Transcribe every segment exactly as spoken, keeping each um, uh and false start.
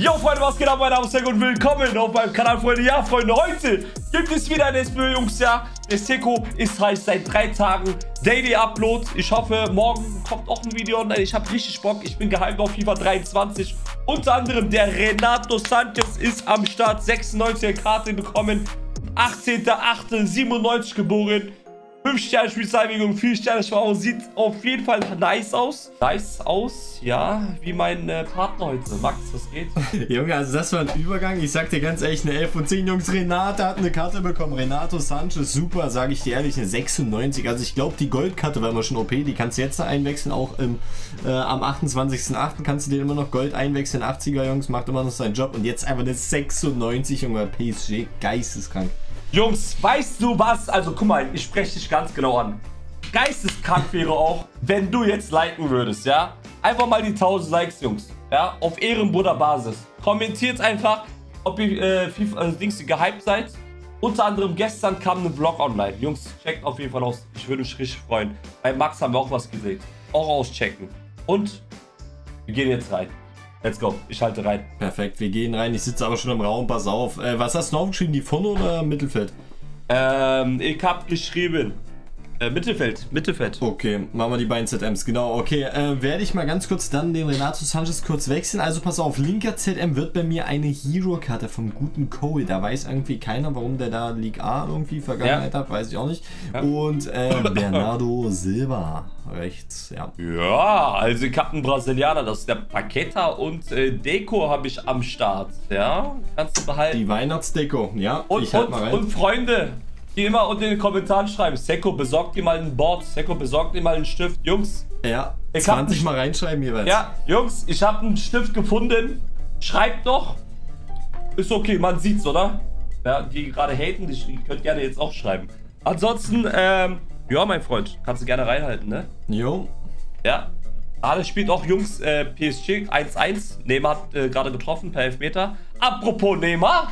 Yo Freunde, was geht ab? Mein Name ist Seco und willkommen auf meinem Kanal, Freunde. Ja, Freunde, heute gibt es wieder ein S B O, Jungs, ja. Der Seco ist halt seit drei Tagen Daily Upload. Ich hoffe, morgen kommt auch ein Video online. Ich habe richtig Bock. Ich bin gehypt auf FIFA dreiundzwanzig. Unter anderem der Renato Sanches ist am Start. sechsundneunziger Karte bekommen. achtzehnter achter siebenundneunzig geboren. fünf Sterne Spielzeitbewegung, vier Sterne Schwau. Sieht auf jeden Fall nice aus. Nice aus, ja, wie mein äh, Partner heute. Max, was geht? Junge, also das war ein Übergang. Ich sag dir ganz ehrlich, eine elf von zehn. Jungs, Renate hat eine Karte bekommen. Renato Sanches, super, sage ich dir ehrlich, eine sechsundneunzig. Also ich glaube, die Goldkarte war immer schon O P. Die kannst du jetzt einwechseln. Auch im, äh, am achtundzwanzigsten achten kannst du dir immer noch Gold einwechseln. achtziger, Jungs, macht immer noch seinen Job. Und jetzt einfach eine sechsundneunzig, Junge, P S G, geisteskrank. Jungs, weißt du was? Also guck mal, ich spreche dich ganz genau an. Geisteskrank wäre auch, wenn du jetzt liken würdest, ja? Einfach mal die tausend Likes, Jungs. Ja, auf Ehrenbruder-Basis. Kommentiert einfach, ob ihr äh, FIFA, äh, Dings, gehypt seid. Unter anderem gestern kam ein Vlog online. Jungs, checkt auf jeden Fall aus. Ich würde mich richtig freuen. Bei Max haben wir auch was gedreht. Auch auschecken. Und wir gehen jetzt rein. Let's go. Ich halte rein. Perfekt, wir gehen rein. Ich sitze aber schon im Raum. Pass auf. Äh, was hast du aufgeschrieben? Die vorne oder Mittelfeld? Ähm, ich habe geschrieben. Äh, Mittelfeld. Mittelfeld. Okay, machen wir die beiden Z Ms. Genau, okay. Äh, werde ich mal ganz kurz dann den Renato Sanches kurz wechseln. Also pass auf, linker Z M wird bei mir eine Hero-Karte vom guten Cole. Da weiß irgendwie keiner, warum der da League A irgendwie Vergangenheit ja. hat. Weiß ich auch nicht. Ja. Und äh, Bernardo Silva rechts, ja. Ja, also ich habe einen Brasilianer, das ist der Paqueta und äh, Deko habe ich am Start, ja. Kannst du behalten. Die Weihnachtsdeko, ja. Und, ich halt und, mal rein. und Freunde, die immer unter den Kommentaren schreiben, Seco, besorgt dir mal ein Board, Seco, besorgt dir mal einen Stift. Jungs. Ja, ich zwanzig mal reinschreiben jeweils. Ja, Jungs, ich habe einen Stift gefunden. Schreibt doch. Ist okay, man sieht's, oder? Ja, die gerade haten, die könnt gerne jetzt auch schreiben. Ansonsten, ähm, ja, mein Freund, kannst du gerne reinhalten, ne? Jo. Ja. Alles spielt auch, Jungs, äh, P S G eins eins. Neymar hat äh, gerade getroffen per Elfmeter. Apropos Neymar.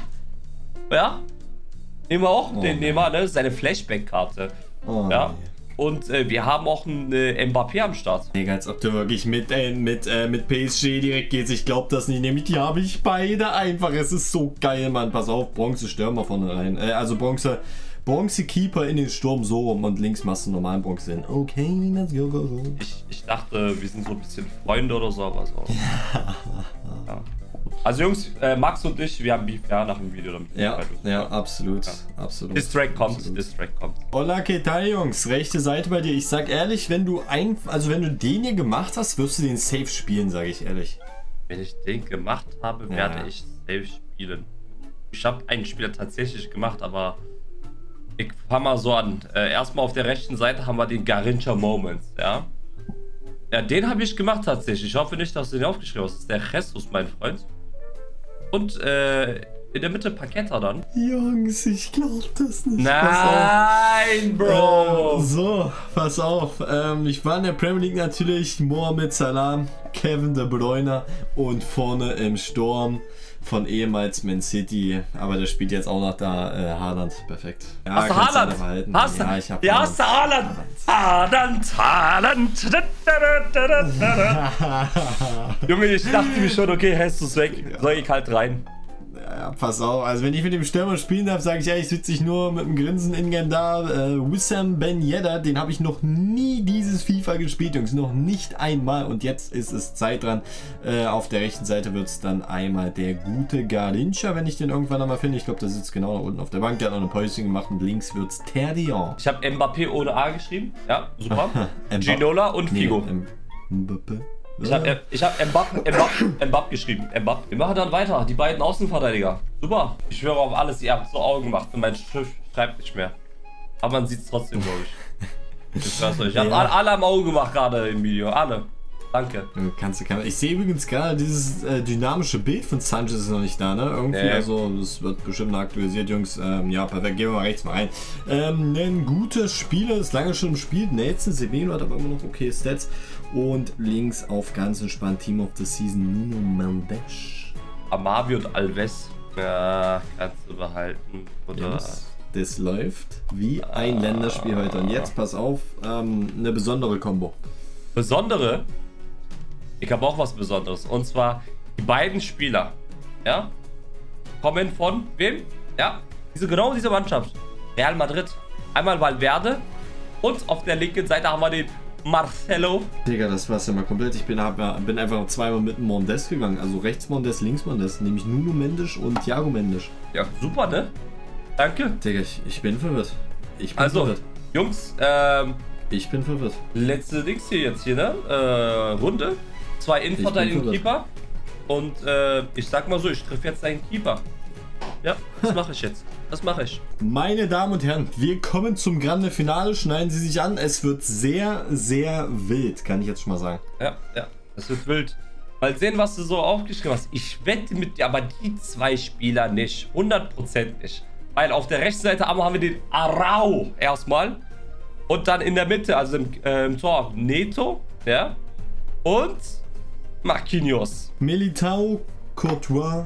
Ja. Nehmen wir auch oh, den Neymar, ne? Seine Flashback-Karte. Oh, ja. Nee. Und äh, wir haben auch einen äh, Mbappé am Start. Digga, als ob du wirklich mit, äh, mit, äh, mit P S G direkt gehst. Ich glaube das nicht. Nämlich die habe ich beide einfach. Es ist so geil, Mann. Pass auf, Bronze-Stürmer vorne rein. Äh, also Bronze... Bronze-Keeper in den Sturm so rum und links machst du normalen Bronze hin. Okay, let's go, go, go. Ich, ich dachte, wir sind so ein bisschen Freunde oder so, aber so. Ja. Also Jungs, äh, Max und ich, wir haben Beef, ja, nach dem Video. Damit ja, ja, absolut, ja. absolut. Distrack kommt, absolut. Distrack kommt. Hola, ¿qué tal, Jungs? Rechte Seite bei dir. Ich sag ehrlich, wenn du ein, also wenn du den hier gemacht hast, wirst du den safe spielen, sage ich ehrlich. Wenn ich den gemacht habe, ja. werde ich safe spielen. Ich habe einen Spieler tatsächlich gemacht, aber ich fange mal so an. Äh, erstmal auf der rechten Seite haben wir den Garrincha Moments, ja. Ja, den habe ich gemacht tatsächlich. Ich hoffe nicht, dass du den aufgeschrieben hast. Das ist der Jesus, mein Freund. Und äh, in der Mitte Paqueta dann. Jungs, ich glaube das nicht. Nein, Bro. Äh, so, pass auf. Ähm, ich war in der Premier League natürlich Mohamed Salah, Kevin De Bruyne und vorne im Sturm von ehemals Man City, aber der spielt jetzt auch noch da, äh, Haaland, perfekt. Ja, hast du Haaland? Hast du? Ja, ich hab ja, hast du Haaland? Haaland, Haaland. Junge, ich dachte mir schon, okay, hast du es weg, ja. Soll ich halt rein. Ja, pass auf, also wenn ich mit dem Stürmer spielen darf, sage ich ehrlich, sitze ich nur mit dem Grinsen in-game da. Äh, Wissam Ben Yedder, den habe ich noch nie dieses FIFA gespielt, Jungs, noch nicht einmal. Und jetzt ist es Zeit dran. Äh, auf der rechten Seite wird es dann einmal der gute Garrincha, wenn ich den irgendwann einmal finde. Ich glaube, der sitzt genau da unten auf der Bank, der hat noch eine Päuschen gemacht und links wird es Terdion. Ich habe Mbappé ohne A geschrieben, ja, super. Ginola und Figo. Nee, Mbappé. Ich habe ich hab Mbapp, Mbapp, Mbapp geschrieben. Mbapp. Wir machen dann weiter. Die beiden Außenverteidiger. Super. Ich schwöre auf alles. Ihr habt so Augen gemacht und mein Schrift schreibt nicht mehr. Aber man sieht es trotzdem, glaube ich. Ich weiß nicht. Ich habe ja. alle, alle am Auge gemacht gerade im Video. Alle. Danke. Kannst du, kann, ich sehe übrigens gerade dieses äh, dynamische Bild von Sanchez ist noch nicht da, ne? Irgendwie, nee. Also das wird bestimmt aktualisiert, Jungs. Ähm, ja, perfekt. Gehen wir mal rechts mal rein. Ähm, ein guter Spieler, ist lange schon im Spiel. Nelson Semedo hat aber immer noch okay Stats. Und links auf ganz entspannt Team of the Season Nuno Mendes. Amavi und Alves. Ja, kannst du behalten. Oder? Yes. Das läuft wie ein ah. Länderspiel heute. Und jetzt, pass auf, ähm, eine besondere Kombo. Besondere? Ich habe auch was Besonderes. Und zwar die beiden Spieler, ja, kommen von wem? Ja, diese, genau diese Mannschaft. Real Madrid. Einmal Valverde und auf der linken Seite haben wir den Marcelo. Digga, das war's ja mal komplett. Ich bin, hab, bin einfach zweimal mit dem Mondes gegangen. Also rechts Mondes, links Mondes. Nämlich Nuno Mendes und Thiago Mendes. Ja, super, ne? Danke. Digga, ich, ich bin verwirrt. Ich bin also, verwirrt. Jungs, ähm... Ich bin verwirrt. letzte Dings hier jetzt hier, ne? Äh, Runde. Zwei Innenverteidiger Keeper. Und äh, ich sag mal so, ich treffe jetzt einen Keeper. Ja, das mache ich jetzt. Das mache ich. Meine Damen und Herren, wir kommen zum Grande Finale. Schneiden Sie sich an. Es wird sehr, sehr wild, kann ich jetzt schon mal sagen. Ja, ja, das wird wild. Mal sehen, was du so aufgeschrieben hast. Ich wette mit dir, aber die zwei Spieler nicht. hundert Prozent nicht. Weil auf der rechten Seite haben wir den Arau erstmal. Und dann in der Mitte, also im, äh, im Tor, Neto. Ja. Und Marquinhos. Militao, Courtois,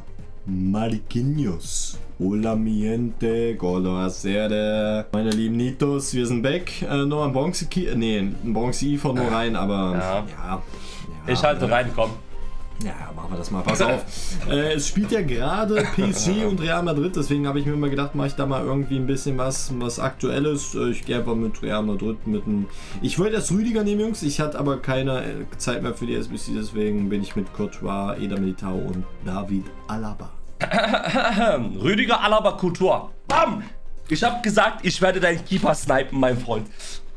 Marquinhos. Hola mi gente, Golo Serde. Meine lieben Nitos, wir sind back. Äh, noch ein Bronze Key, nee, ein Bronze I von nur rein, aber ja. Ja, ja, ich halte rein, komm. Ja, machen wir das mal. Pass auf. äh, es spielt ja gerade P S G und Real Madrid, deswegen habe ich mir immer gedacht, mache ich da mal irgendwie ein bisschen was, was Aktuelles. Äh, ich gehe einfach mit Real Madrid mit einem. Ich wollte erst Rüdiger nehmen, Jungs. Ich hatte aber keine Zeit mehr für die S B C, deswegen bin ich mit Courtois, Eder Militao und David Alaba. Rüdiger, Alaba, Couture. Bam! Ich habe gesagt, ich werde deinen Keeper snipen, mein Freund.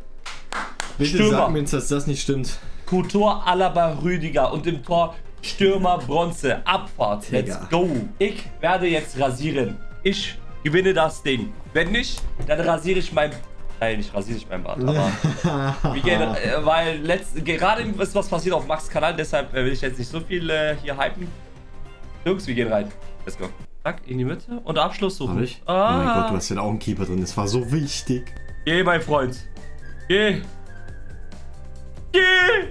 Bitte Stürmer. sag mir jetzt, dass das nicht stimmt. Couture, Alaba, Rüdiger und im Tor Stürmer, Bronze, Abfahrt. Digga. Let's go. Ich werde jetzt rasieren. Ich gewinne das Ding. Wenn nicht, dann rasiere ich mein... Nein, nicht rasiere ich mein Bart, aber... wir gehen, äh, weil letzt, gerade ist was passiert auf Max Kanal, deshalb äh, will ich jetzt nicht so viel äh, hier hypen. Jungs, wir gehen rein. Let's go. Zack, in die Mitte und Abschluss suchen. Hab ich? Ah. Oh mein Gott, du hast ja auch einen Keeper drin. Das war so wichtig. Geh, mein Freund. Geh. Geh.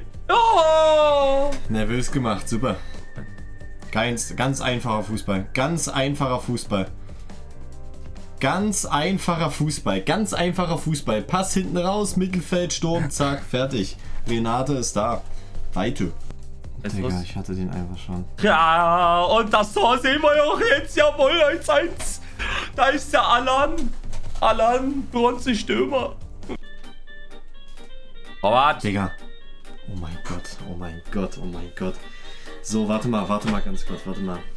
Oh. Nervös gemacht, super. Ganz, ganz einfacher Fußball. Ganz einfacher Fußball. Ganz einfacher Fußball. Ganz einfacher Fußball. Pass hinten raus, Mittelfeld, Sturm, zack, fertig. Renate ist da. Weite. Digga, ich hatte den einfach schon. Ja, und das Tor sehen wir auch jetzt. Jawohl, eins eins. Da ist der Alan. Alan, Bronze-Stürmer. Torwart. Digga. Oh mein Gott, oh mein Gott, oh mein Gott. So, warte mal, warte mal ganz kurz, warte mal.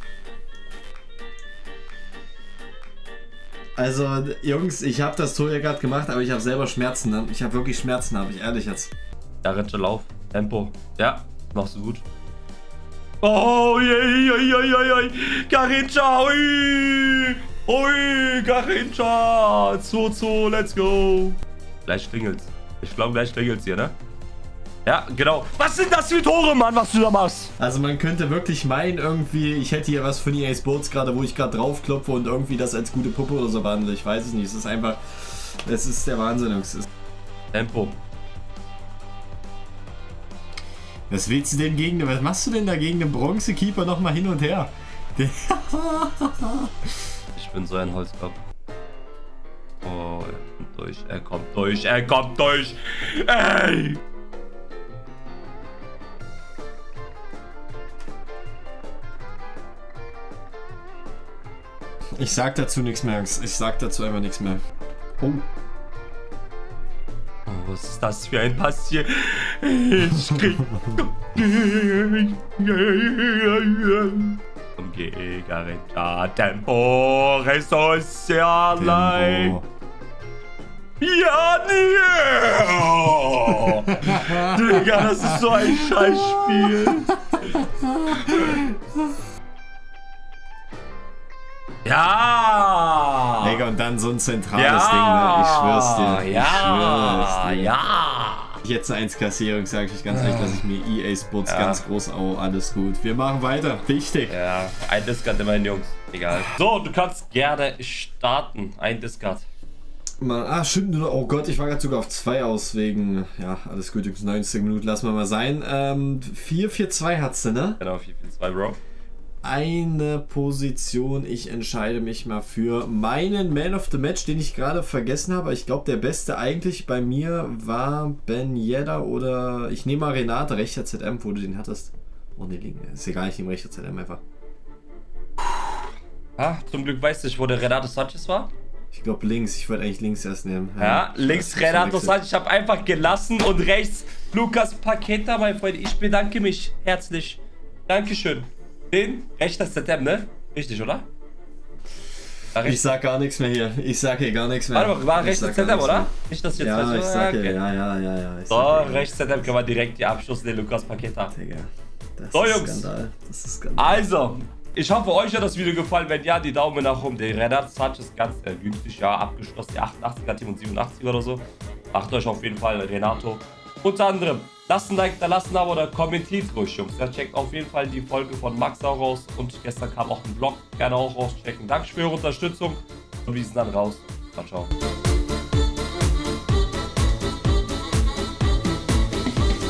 Also, Jungs, ich habe das Tor ja gerade gemacht, aber ich habe selber Schmerzen. Ne? Ich habe wirklich Schmerzen, habe ich ehrlich jetzt. Ja, Ritsche, Lauf. Tempo. Ja, machst du gut. Oh, je, je, je, je, je. Garincha, ui. Ui, Garincha. zwei zwei, let's go. Gleich klingelt's. Ich glaube, gleich klingelt's hier, ne? Ja, genau. Was sind das für Tore, Mann, was du da machst? Also man könnte wirklich meinen, irgendwie, ich hätte hier was von E A Sports gerade, wo ich gerade draufklopfe und irgendwie das als gute Puppe oder so behandle. Ich weiß es nicht. Es ist einfach, es ist der Wahnsinn, Jungs. Tempo. Was willst du denn gegen, was machst du denn da gegen den Bronzekeeper nochmal hin und her? Ich bin so ein Holzkopf. Oh, er kommt durch, er kommt durch, er kommt durch. Ey! Ich sag dazu nichts mehr, Jungs. Ich sag dazu einfach nichts mehr. Oh. Oh, was ist das für ein Pass hier? Ich krieg... Komm, geh, Garincha. Tempo, Ressourcialei. Ja, nee. Digga, das ist so ein Scheißspiel. Ja! Digga, und dann so ein zentrales Ja! Ding, ne? Ich schwör's dir. Ich Ja! schwör's dir. Ja! Ich jetzt eine Eins-Kassierung, sage ich ganz ehrlich, dass ich mir E A Sports Ja. ganz groß au. Alles gut. Wir machen weiter. Wichtig. Ja, ein Discard immerhin, Jungs. Egal. So, du kannst gerne starten. Ein Discard. Mal, ah, stimmt. Oh Gott, ich war gerade sogar auf zwei aus wegen. Ja, alles gut, Jungs. neunzig Minuten lassen wir mal sein. Ähm, vier vier zwei hat's, ne? Genau, vier vier zwei, Bro. Eine Position. Ich entscheide mich mal für meinen Man of the Match, den ich gerade vergessen habe. Ich glaube, der beste eigentlich bei mir war Ben Yedda oder ich nehme mal Renate, rechter Z M, wo du den hattest. Oh ne, ist egal, ich nehme rechter Z M einfach. Ah, zum Glück weißt du nicht, wo der Renato Sanchez war. Ich glaube links, ich wollte eigentlich links erst nehmen. Ja, ja links Renato Sanchez, ich habe einfach gelassen und rechts Lucas Paqueta, mein Freund. Ich bedanke mich herzlich. Dankeschön. Den, rechter Z M, ne? Richtig, oder? Ich sag gar nichts mehr hier. Ich sag hier gar nichts mehr. Warte mal, war rechts Z M, oder? Mehr. Nicht, dass jetzt ja, was ich sag okay. ja, ja, ja, ja. Ich so, rechts Z M können wir direkt die Abschluss der Lucas Paqueta. Digga, das so, ist Jungs. Skandal. Das ist Skandal. Also, ich hoffe, euch hat das Video gefallen. Wenn ja, die Daumen nach oben. Der Renato Sanchez ganz äh, günstig, ja, abgeschlossen. Die achtundachtziger Team und siebenundachtzig oder so. Macht euch auf jeden Fall Renato. Unter anderem, lasst ein Like da, lasst ein Abo oder kommentiert ruhig, Jungs. Ja, checkt auf jeden Fall die Folge von Max auch raus. Und gestern kam auch ein Vlog. Gerne auch rauschecken. Danke für eure Unterstützung. Und wir sind dann raus. Ciao, ciao.